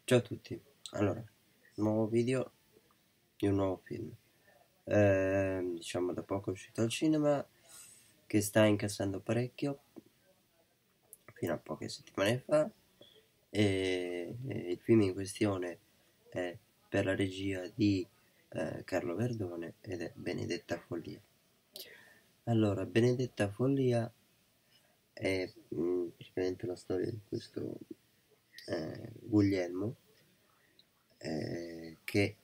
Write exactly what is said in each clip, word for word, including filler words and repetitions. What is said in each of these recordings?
Ciao a tutti, allora, nuovo video di un nuovo film, eh, diciamo da poco è uscito al cinema, che sta incassando parecchio, fino a poche settimane fa, e, e il film in questione è per la regia di eh, Carlo Verdone ed è Benedetta Follia. Allora, Benedetta Follia è mh, praticamente la storia di questo eh, Guglielmo eh, che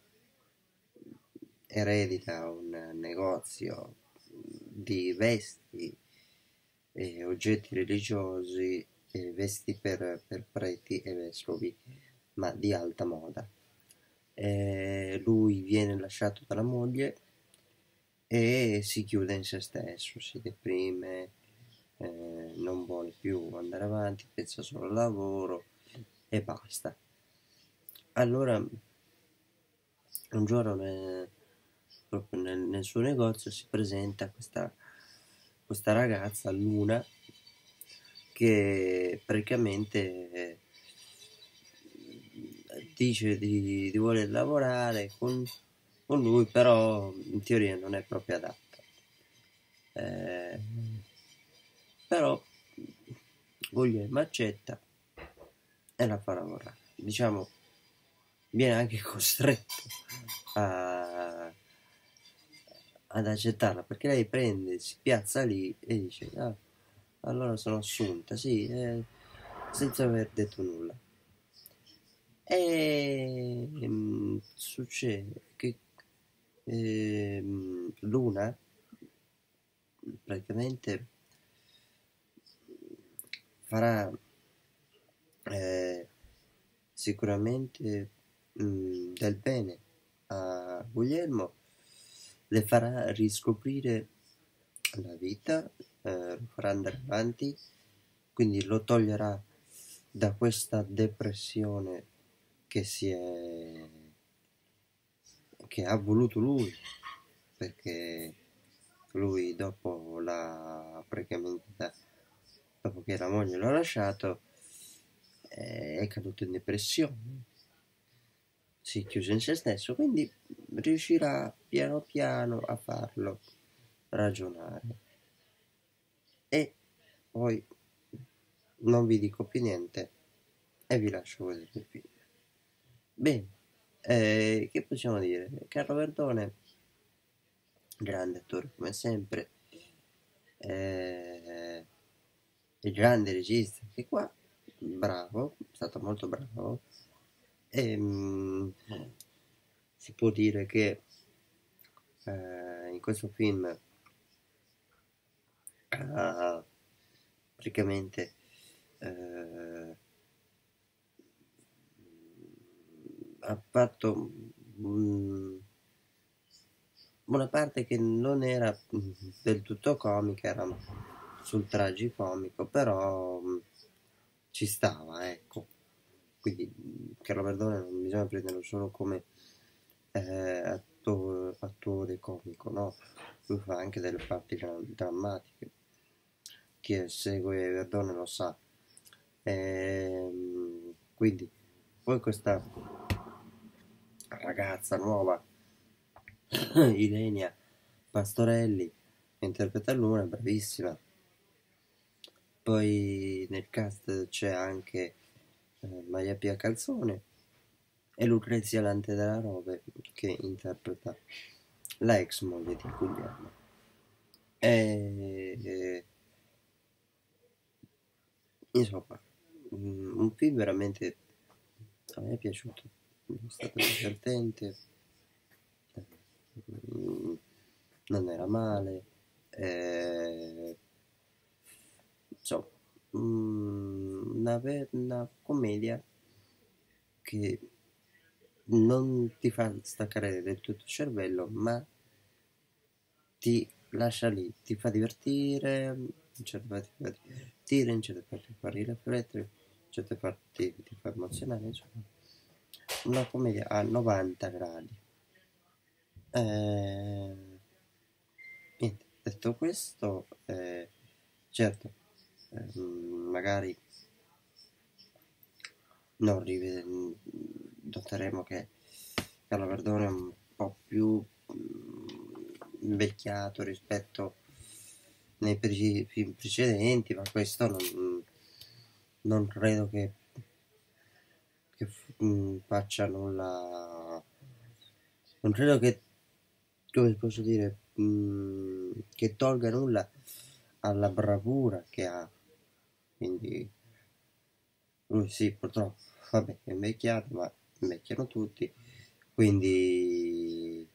eredita un negozio di vesti e oggetti religiosi e vesti per, per preti e vescovi, ma di alta moda. Eh, lui viene lasciato dalla moglie e si chiude in se stesso, si deprime, eh, non vuole più andare avanti, pensa solo al lavoro e basta. Allora, un giorno nel, proprio nel, nel suo negozio si presenta questa, questa ragazza, Luna, che praticamente eh, dice di, di voler lavorare con, con lui, però in teoria non è proprio adatta. Eh, però Guglielmo accetta e la fa lavorare. Diciamo, viene anche costretto a, ad accettarla perché lei prende, si piazza lì e dice: ah, allora sono assunta, sì, eh, senza aver detto nulla. E mm, succede che ehm, Luna praticamente farà eh, sicuramente mm, del bene a Guglielmo, le farà riscoprire la vita, eh, lo farà andare avanti, quindi lo toglierà da questa depressione che si è che ha voluto lui, perché lui dopo la praticamente da- dopo che la moglie l'ha lasciato eh, è caduto in depressione, si chiuse in se stesso, quindi riuscirà piano piano a farlo ragionare. E poi non vi dico più niente e vi lascio vedere il film. Bene, eh, che possiamo dire? Carlo Verdone, grande attore come sempre, eh, il grande regista, che qua, bravo, è stato molto bravo, e mh, si può dire che eh, in questo film ha praticamente eh, ha fatto mm, una parte che non era mm, del tutto comica, era sul tragicomico, però mm, ci stava, ecco. Quindi mm, Carlo Verdone non bisogna prenderlo solo come eh, attore, attore comico, no? Lui fa anche delle parti dra- drammatiche. Chi segue Verdone lo sa. Ehm, quindi, poi questa ragazza nuova, Ilenia Pastorelli, che interpreta Luna, è bravissima. Poi nel cast c'è anche eh, Maria Pia Calzone e Lucrezia Lante della Rove, che interpreta la ex moglie di Guglielmo. E, e, insomma, mm, un film veramente a me è piaciuto, è stato divertente, mm, non era male, eh, insomma, mm, una, ve- una commedia che non ti fa staccare del tutto il cervello, ma ti lascia lì, ti fa divertire, in certe parti ti fa divertire, in certe parti ti fa riflettere, in certe parti ti fa emozionare, insomma, una commedia a novanta gradi. Eh, niente, detto questo, eh, certo, ehm, magari non rivede, noteremo che Carlo Verdone è un po' più mm, invecchiato rispetto nei pre- film precedenti, ma questo non, non credo che, che f- mm, faccia nulla, non credo che, come posso dire, mm, che tolga nulla alla bravura che ha, quindi lui sì, purtroppo, vabbè, è invecchiato, ma invecchiano tutti, quindi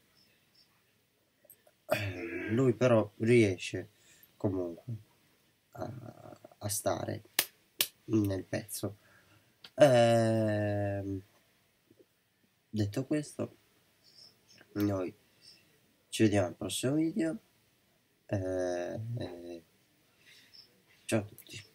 eh, lui però riesce comunque a, a stare nel pezzo. Ehm, detto questo, noi ci vediamo al prossimo video. Eh, eh, ciao a tutti.